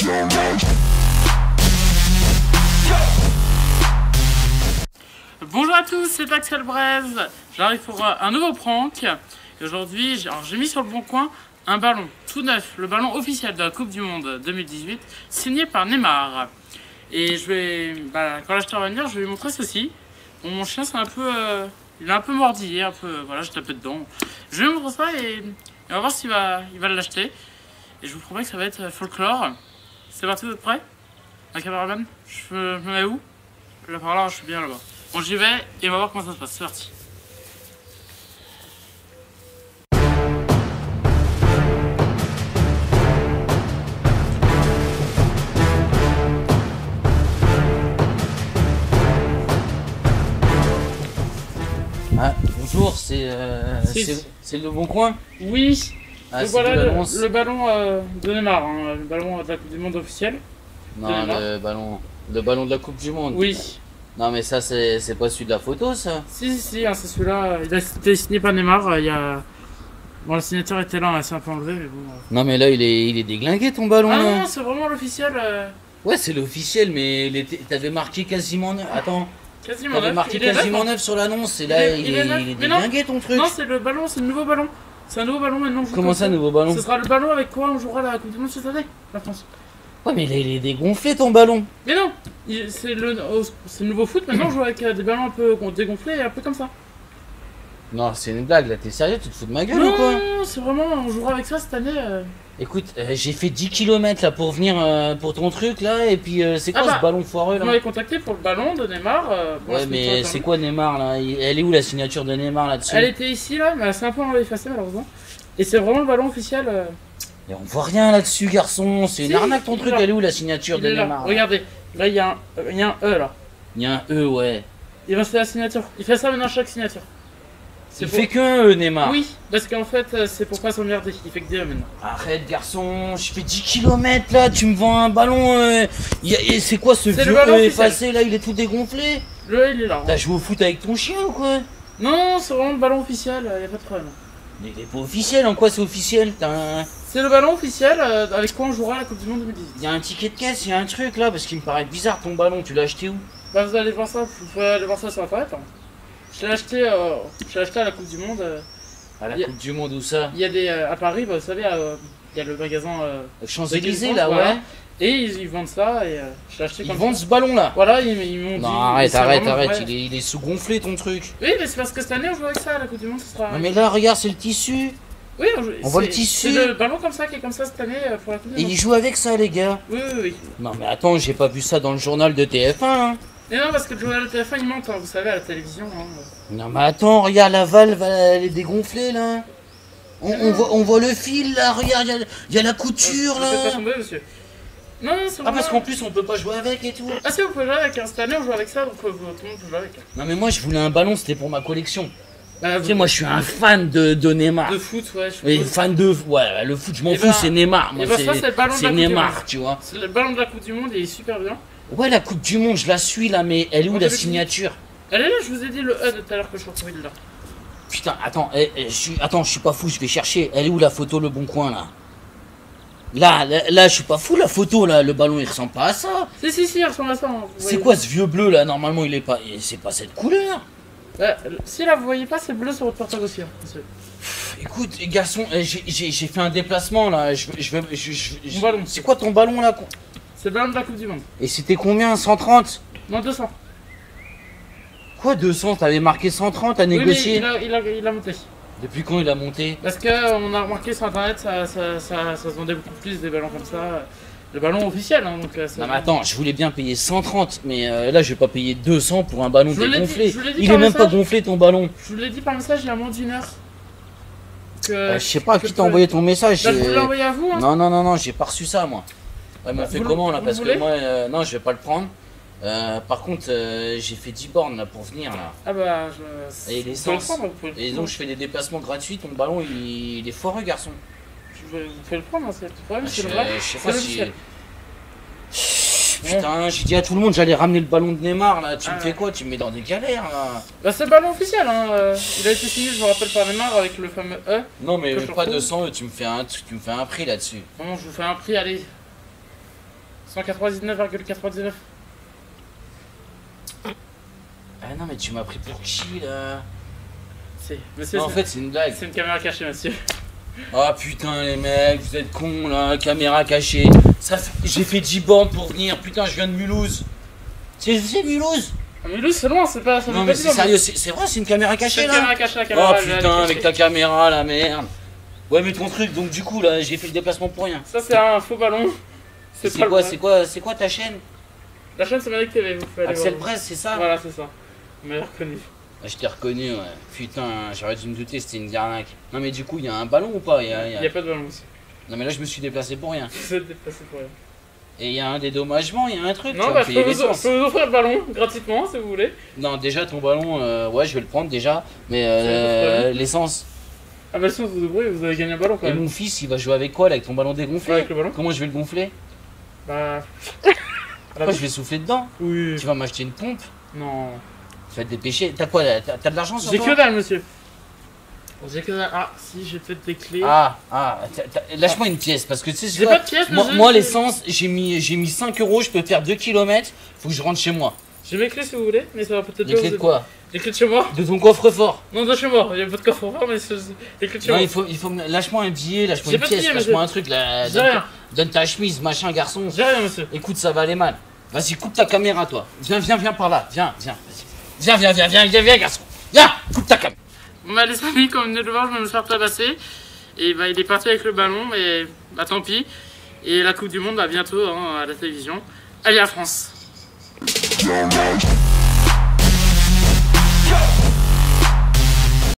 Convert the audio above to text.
Bonjour à tous, c'est Axel Braise. J'arrive pour un nouveau prank. Aujourd'hui, j'ai mis sur le bon coin un ballon tout neuf, le ballon officiel de la Coupe du Monde 2018, signé par Neymar. Et je vais, quand l'acheteur va venir, je vais lui montrer ceci. Bon, mon chien, c'est un peu, il a un peu mordi, un peu, voilà, j'ai tapé dedans. Je vais lui montrer ça et on va voir s'il va l'acheter. Et je vous promets que ça va être folklore. C'est parti, vous êtes prêts? Un caméraman, je me mets où? Là par là, je suis bien là-bas. Bon, j'y vais et on va voir comment ça se passe. C'est parti. Ah, bonjour, c'est le bon coin? Oui. Ah, donc voilà le ballon de Neymar, hein, le ballon de la Coupe du Monde officielle. Non, le ballon de la Coupe du Monde. Oui. Non, mais ça, c'est pas celui de la photo, ça? Si, hein, c'est celui-là. Il a été signé par Neymar. Il y a... Bon, la signature était là, on l'a un peu enlevé, mais bon. Non, mais là, il est déglingué ton ballon. Ah là. non, c'est vraiment l'officiel. Ouais, c'est l'officiel, mais t'avais marqué quasiment neuf. Attends. Quasiment T'avais neuf. marqué Il est quasiment neuf, neuf sur l'annonce, et là, il est mais non. déglingué ton truc. Non, c'est le ballon, c'est le nouveau ballon. C'est un nouveau ballon maintenant. Comment ça, nouveau ballon? Ce sera le ballon avec quoi on jouera la Coupe du Monde cette année, la France. Ouais, mais là, il est dégonflé ton ballon. Mais non, c'est le nouveau foot. Maintenant, on joue avec des ballons un peu dégonflés et un peu comme ça. Non, c'est une blague, là, t'es sérieux? Tu te fous de ma gueule Non, ou quoi? c'est vraiment, on jouera avec ça cette année. Écoute, j'ai fait 10 km là pour venir pour ton truc là, et puis c'est quoi ce ballon foireux Vous là? m'avez contacté pour le ballon de Neymar. Ouais, mais c'est quoi Neymar là? Elle est où la signature de Neymar là-dessus? Elle était ici là, mais c'est un peu effacée malheureusement. Et c'est vraiment le ballon officiel. Et on voit rien là-dessus, garçon. C'est une arnaque ton truc. Elle est où la signature de Neymar là? Regardez, là il y a un E là. Il y a un E, ouais. Il va se faire la signature. Il fait ça maintenant chaque signature. Il fait qu'un E, Neymar. Oui, parce qu'en fait c'est pour pas s'emmerder. Il fait que des E maintenant. Arrête, garçon. Je fais 10 km là. Tu me vends un ballon. C'est quoi ce vieux ballon E effacé là? Il est tout dégonflé. Le E il est là. T'as joué au foot avec ton chien ou quoi? Non, c'est vraiment le ballon officiel. Y a pas de problème. Mais il est pas officiel. En quoi c'est officiel? C'est le ballon officiel avec quoi on jouera la Coupe du Monde 2018. Il y a un ticket de caisse, il y a un truc là, parce qu'il me paraît bizarre ton ballon, tu l'as acheté où? Bah vous allez voir ça, vous pouvez aller voir ça sur internet. Hein. Je l'ai acheté à la Coupe du Monde. À la Coupe du Monde, où ça? Il y a des à Paris, bah, vous savez, il y a le magasin Champs-Élysées là, ouais. Voilà. Et ils vendent ça et je l'ai acheté comme ça. Ils vendent ce ballon là? Voilà, ils m'ont dit. Non, arrête, il est sous-gonflé ton truc. Oui, mais c'est parce que cette année on joue avec ça à la Coupe du Monde, ce sera. Non, mais là, regarde, c'est le tissu. Oui, on voit le tissu. C'est le ballon comme ça qui est comme ça cette année pour la Coupe du Monde. Et ils jouent avec ça, les gars? Oui. Non, mais attends, j'ai pas vu ça dans le journal de TF1. Hein. Et non, parce que le journal de TF1 il ment, hein, vous savez, à la télévision. Hein. Non, mais attends, regarde, la valve, elle est dégonflée là. On voit le fil là, regarde, il y a la couture là. Faites pas tomber, monsieur. Non, c'est vraiment... Ah, parce qu'en plus on peut pas jouer avec et tout. Ah si, vous pouvez jouer avec, hein. Cette année on joue avec ça, donc tout le monde peut jouer avec. Non, mais moi je voulais un ballon, c'était pour ma collection. Tu sais, moi je suis un fan de Neymar. De foot, ouais. Et fan de. Ouais, le foot, je m'en fous, c'est Neymar. Moi, c'est Neymar, tu vois. C'est le ballon de la Coupe du Monde, il est super bien. Ouais, la Coupe du Monde, je la suis là, mais elle est où la signature? Elle est là, je vous ai dit le E de tout à l'heure que je retrouvais là. Putain, attends, je suis pas fou, je vais chercher. Elle est où la photo, le bon coin là? Là, je suis pas fou, la photo là, le ballon il ressemble pas à ça. Si, il ressemble à ça. Hein, c'est quoi ce vieux bleu là? Normalement, il est pas. C'est pas cette couleur. Si là, vous voyez pas, c'est bleu sur votre portable aussi. Hein, écoute, garçon, j'ai fait un déplacement là. C'est quoi ton ballon là? C'est le ballon de la Coupe du Monde. Et c'était combien? 130? Non, 200. Quoi 200? T'avais marqué 130 à négocier? Oui, il a monté. Depuis quand il a monté? Parce qu'on a remarqué sur internet, ça se vendait beaucoup plus des ballons comme ça. Le ballon officiel, hein, donc non mais attends, je voulais bien payer 130, mais là je vais pas payer 200 pour un ballon dégonflé. Il est même pas gonflé ton ballon. Je vous l'ai dit par message il y a moins d'une heure. Je sais pas qui t'a envoyé ton message. Là, je vous l'ai envoyé à vous. Hein. Non, j'ai pas reçu ça moi. Ouais, mais on fait comment là? Parce que moi, non, je vais pas le prendre. Par contre, j'ai fait 10 bornes là pour venir là. Ah bah, et l'essence. Et donc je fais des déplacements gratuits. Ton ballon il est foireux, garçon. Vous pouvez le prendre, c'est le problème, c'est le vrai. Je sais pas si. Putain, j'ai dit à tout le monde j'allais ramener le ballon de Neymar là. Tu me fais quoi? Tu me mets dans des galères là. Bah, c'est le ballon officiel, hein. Il a été signé, je vous rappelle, par Neymar avec le fameux E. Non, mais pas 200 E, tu me fais un prix là-dessus. Non, je vous fais un prix, allez. 199,99. Ah non, mais tu m'as pris pour qui là? Monsieur, non, en fait, c'est une blague. c'est une caméra cachée, monsieur. Oh putain, les mecs, vous êtes cons là, caméra cachée. J'ai fait 10 bornes pour venir, putain, je viens de Mulhouse. C'est Mulhouse? Ah, mais Mulhouse, c'est loin, c'est pas. Non, mais c'est sérieux, c'est vrai, c'est une caméra cachée C'est une là? caméra cachée, la caméra. Oh putain, avec ta caméra la merde. Ouais, mais ton truc, donc du coup là, j'ai fait le déplacement pour rien. Ça, c'est un faux ballon. C'est quoi ta chaîne? La chaîne, c'est Maniac TV, vous pouvez aller Axel voir. Press, c'est ça? Voilà, c'est ça. Vous m'avez reconnu. Ah, je t'ai reconnu, ouais. Putain, j'aurais dû me douter, c'était une arnaque. Non, mais du coup, il y a un ballon ou pas? Il n'y a pas de ballon aussi. Non, mais là, je me suis déplacé pour rien. Vous êtes déplacé pour rien. Et il y a un dédommagement, il y a un truc. Non, bah, je peux vous offrir le ballon gratuitement si vous voulez. Non, déjà, ton ballon, ouais, je vais le prendre déjà. Mais l'essence. Ah, bah, si vous ouvrez, vous avez gagné un ballon quand Et même. mon fils, il va jouer avec quoi là, avec ton ballon dégonflé? Avec le ballon. Comment je vais le gonfler? Bah. Pourquoi je vais souffler dedans? Oui. Tu vas m'acheter une pompe? Non. Tu vas te dépêcher. T'as quoi là? T'as de l'argent sur J'ai toi? que dalle, monsieur. J'ai que dalle. Ah, si, j'ai peut-être des clés. Lâche-moi une pièce parce que tu sais, J'ai pas de pièce, monsieur. moi l'essence, j'ai mis 5 euros, je peux faire 2 km, faut que je rentre chez moi. J'ai mes clés si vous voulez, mais ça va peut-être Les clés de quoi? Les clés de chez moi. De ton coffre-fort. Non, de chez moi. Il y a pas de coffre-fort, mais c'est les clés de chez Non, moi. il faut lâche-moi un billet, lâche-moi J'ai une pas de pièce, billet, lâche-moi monsieur. un truc là. J'ai rien. Donne ta chemise, machin garçon. J'ai rien, monsieur. Écoute, ça va aller mal. Vas-y, coupe ta caméra toi. Viens par là. Viens, vas-y. Viens, garçon. Viens, coupe ta caméra. Bon, bah, les amis, comme vous venez de le voir, je vais me faire tabasser. Et bah, il est parti avec le ballon, mais bah, tant pis. Et la Coupe du Monde, bah, bientôt hein, à la télévision. Allez, à France!